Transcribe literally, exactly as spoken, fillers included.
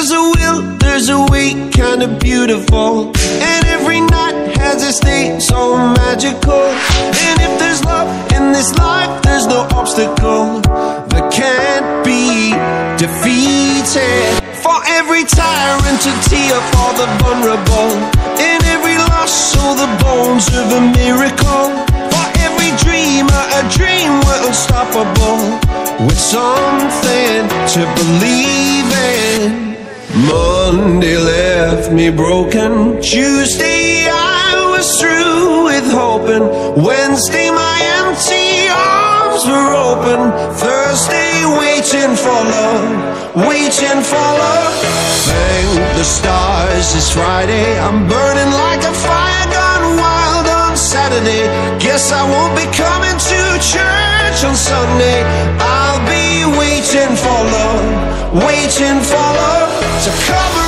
there's a will, there's a way, kinda beautiful. And every night has its day, so magical. And if there's love in this life, there's no obstacle that can't be defeated. For every tyrant to tear for the vulnerable, in every loss, so the bones of a miracle. For every dreamer, a dream we're unstoppable, with something to believe in. Monday left me broken. Tuesday I was through with hoping. Wednesday my empty arms were open. Thursday waiting for love, waiting for love. Thank the stars it's Friday. I'm burning like a fire gone wild on Saturday. Guess I won't be coming to church on Sunday. I'll be waiting for love, waiting for love to cover